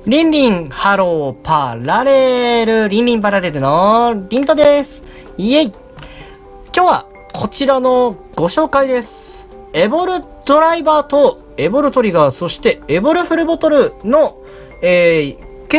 リンリン、ハロー、パラレル、リンリンパラレルのリントです。イエイ。今日はこちらのご紹介です。エボルドライバーとエボルトリガー、そしてエボルフルボトルの、計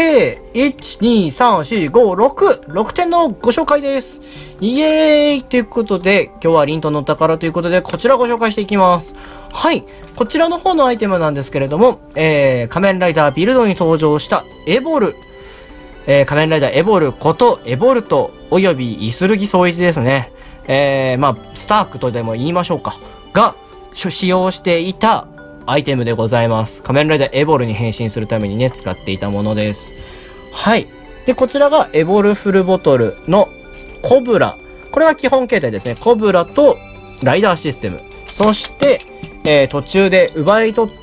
1、2、3、4、5、6点のご紹介です。イエーイということで、今日はリントのお宝ということで、こちらご紹介していきます。はい。こちらの方のアイテムなんですけれども、仮面ライダービルドに登場したエボル。仮面ライダーエボルことエボルトおよびイスルギ総一ですね。スタークとでも言いましょうか。が、使用していたアイテムでございます。仮面ライダーエボルに変身するためにね、使っていたものです。はい。で、こちらがエボルフルボトルのコブラ。これは基本形態ですね。コブラとライダーシステム。そして、途中で奪い取って、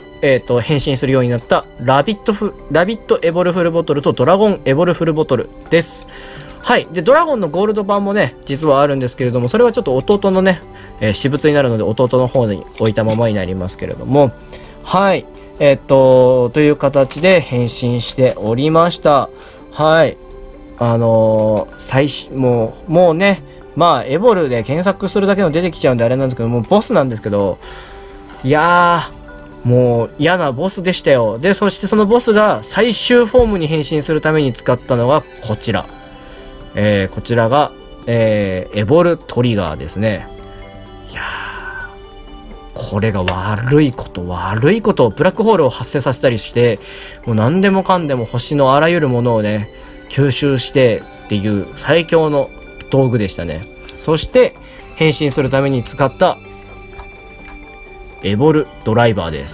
変身するようになったラビットエボルフルボトルとドラゴンエボルフルボトルです。はい。で、ドラゴンのゴールド版もね、実はあるんですけれども、それはちょっと弟のね、私物になるので弟の方に置いたままになりますけれども、はい。という形で変身しておりました。はい。もうね、まあ、エボルで検索するだけの出てきちゃうんであれなんですけど、もうボスなんですけど、いやー、もう嫌なボスでしたよ。で、そしてそのボスが最終フォームに変身するために使ったのがこちら。こちらが、エボルトリガーですね。いやー、これが悪いことをブラックホールを発生させたりして、もう何でもかんでも星のあらゆるものをね、吸収してっていう最強の道具でしたね。そして変身するために使ったエボルドライバーです。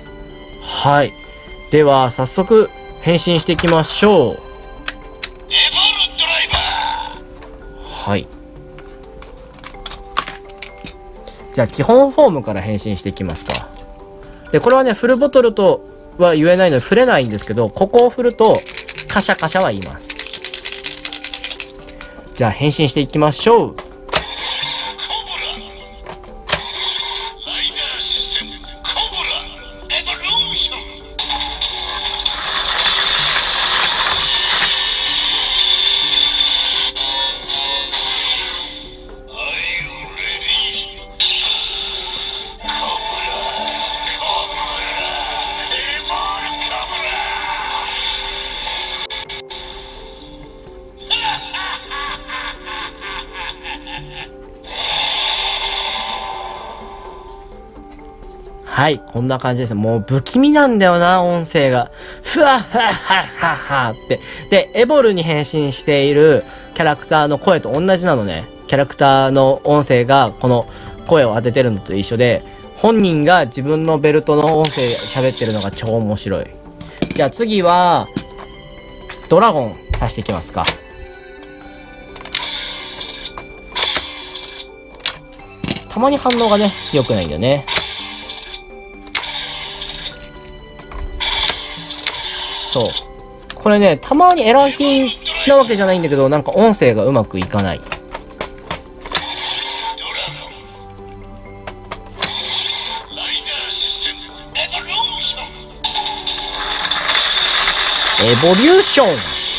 はい。では早速変身していきましょう。エボルドライバー。はい。じゃあ基本フォームから変身していきますか。で、これはね、フルボトルとは言えないので触れないんですけど、ここを振るとカシャカシャは言います。じゃあ変身していきましょう。はい、こんな感じです。もう不気味なんだよな、音声が。ふわっはっはっはっはって。で、エボルに変身しているキャラクターの声と同じなのね。キャラクターの音声がこの声を当ててるのと一緒で、本人が自分のベルトの音声喋ってるのが超面白い。じゃあ次は、ドラゴン刺していきますか。たまに反応がね、良くないんだよね。そう。これね、たまにエラー品なわけじゃないんだけど、なんか音声がうまくいかない。エボリューション。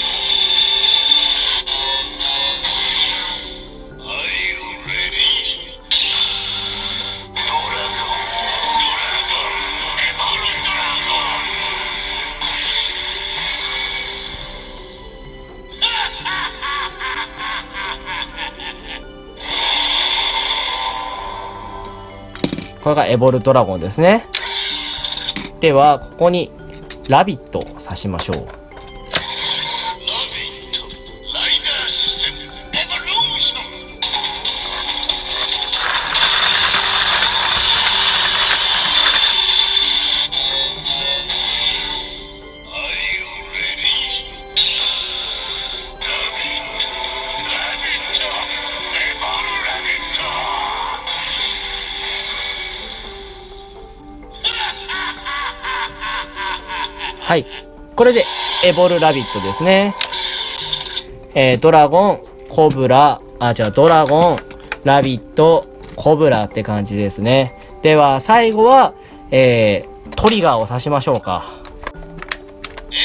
これがエボルドラゴンですね。では、ここにラビットを刺しましょう。はい。これで、エボルラビットですね。ドラゴン、コブラ、ドラゴン、ラビット、コブラって感じですね。では、最後は、トリガーを刺しましょうか。エ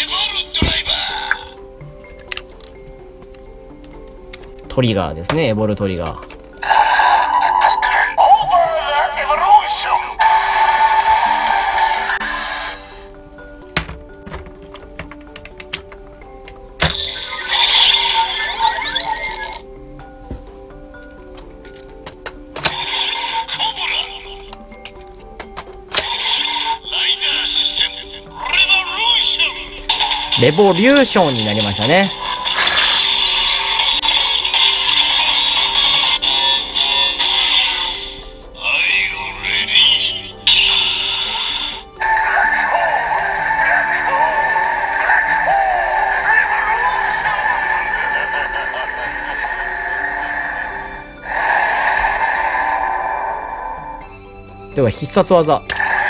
トリガーですね。エボルトリガー。レボリューションになりましたね。では必殺技。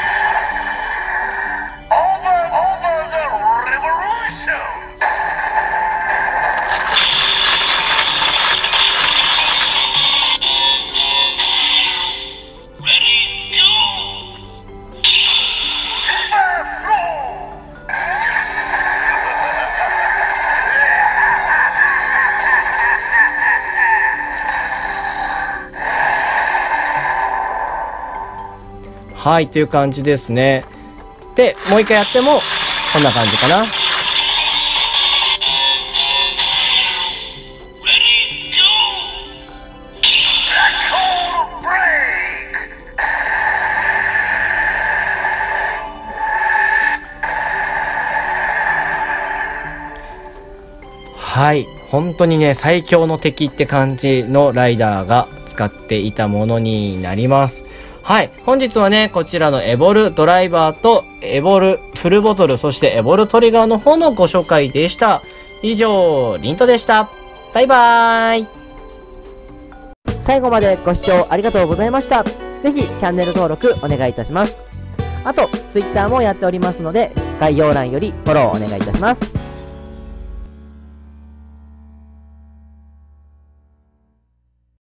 はい、という感じですね。で、もう一回やっても、こんな感じかな。はい、本当にね、最強の敵って感じのライダーが使っていたものになります。はい。本日はね、こちらのエボルドライバーとエボルフルボトル、そしてエボルトリガーの方のご紹介でした。以上、リントでした。バイバーイ。最後までご視聴ありがとうございました。ぜひチャンネル登録お願いいたします。あと、Twitter もやっておりますので、概要欄よりフォローお願いいたします。